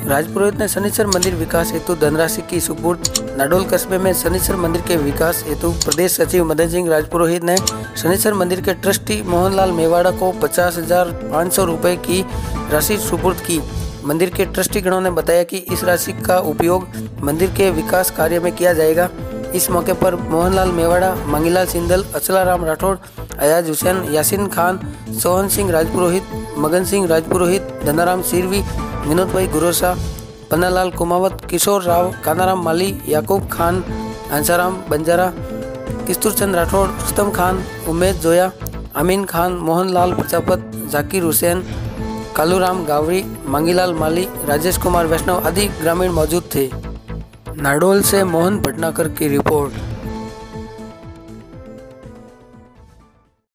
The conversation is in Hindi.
राजपुरोहित ने शनिश्चर मंदिर विकास हेतु धनराशि की सुपुर्द। नाडोल कस्बे में शनिश्चर मंदिर के विकास हेतु प्रदेश सचिव मदन सिंह राजपुरोहित ने शनिश्चर मंदिर के ट्रस्टी मोहनलाल मेवाड़ा को 50,500 रुपये की राशि सुपुर्द की। मंदिर के ट्रस्टीगणों ने बताया कि इस राशि का उपयोग मंदिर के विकास कार्य में किया जाएगा। इस मौके पर मोहनलाल मेवाड़ा, मंगीलाल सिंदल, अचलाराम राठौड़, अयाज हुसैन, यासीन खान, सोहन सिंह राजपुरोहित, मगन सिंह राजपुरोहित, धनाराम सिरवी, विनोद भाई गुरोसा, पन्नालाल कुमावत, किशोर राव, कानाराम माली, याकूब खान, हंसाराम बंजारा, किस्तूरचंद राठौड़, रुस्तम खान, उमेश जोया, अमीन खान, मोहनलाल प्रजापत, जाकिर हुसैन, कालूराम गावरी, मंगीलाल माली, राजेश कुमार वैष्णव आदि ग्रामीण मौजूद थे। नाडोल से मोहन भटनागर की रिपोर्ट।